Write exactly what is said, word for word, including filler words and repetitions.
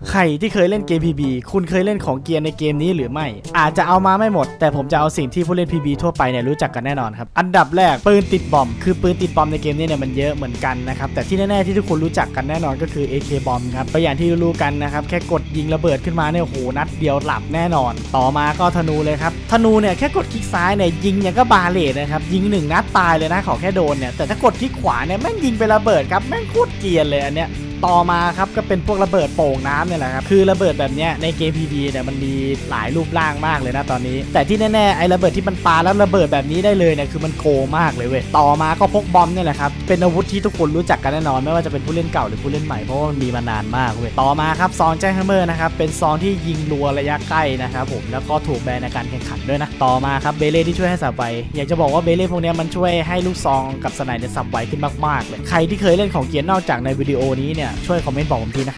ใครที่เคยเล่นเกม พี บี คุณเคยเล่นของเกียร์ในเกมนี้หรือไม่อาจจะเอามาไม่หมดแต่ผมจะเอาสิ่งที่ผู้เล่น พี บี ทั่วไปเนี่ยรู้จักกันแน่นอนครับอันดับแรกปืนติดบอมคือปืนติดบอมในเกมนี้เนี่ยมันเยอะเหมือนกันนะครับแต่ที่แน่ๆที่ทุกคนรู้จักกันแน่นอนก็คือ เอ เค บอมครับก็อย่างที่รู้กันนะครับแค่กดยิงระเบิดขึ้นมาเนี่ยโอ้โหนัดเดียวหลับแน่นอนต่อมาก็ธนูเลยครับธนูเนี่ยแค่กดคลิกซ้ายเนี่ยยิงอย่างก็บาเลตนะครับยิงหนึ่งนัดตายเลยนะขอแค่โดนเนี่ยแต่ถ้ากดคลิกขวาเนี่ยแม่งยิงไประเบิดครับแม่งโคตรเกรียนเลยอันเนี้ยต่อมาครับก็เป็นพวกระเบิดโป่งน้ำเนี่ยแหละครับคือระเบิดแบบเนี้ยในเกม พี บี เนี่ยมันมีหลายรูปร่างมากเลยนะตอนนี้แต่ที่แน่ๆไอ้ระเบิดที่มันปาแล้วระเบิดแบบนี้ได้เลยเนี่ยคือมันโกงมากเลยเว้ยต่อมาก็พกบอมเนี่ยแหละครับเป็นอาวุธที่ทุกคนรู้จักกันแน่นอนไม่ว่าจะเป็นผู้เล่นเก่าหรือผู้เล่นใหม่เพราะว่ามันมีมานานมากเว้ยต่อมาครับซองแจ็คแฮมเมอร์นะครับเป็นซองที่ยิงรัวระยะใกล้นะครับผมแล้วก็ถูกแบนในการแข่งขันด้วยนะต่อมาครับเบเล่ที่ช่วยให้สับไวอยากจะบอกว่าเบเล่พวกนี้มันช่วยให้ลูกซองกับสไนด์เนี่ยสับไวขึ้นมากๆเลยใครที่เคยเล่นของเกียร์นอกจากในวิดีโอนี้เนี่ยช่วยคอมเมนต์บอกผมทีนะ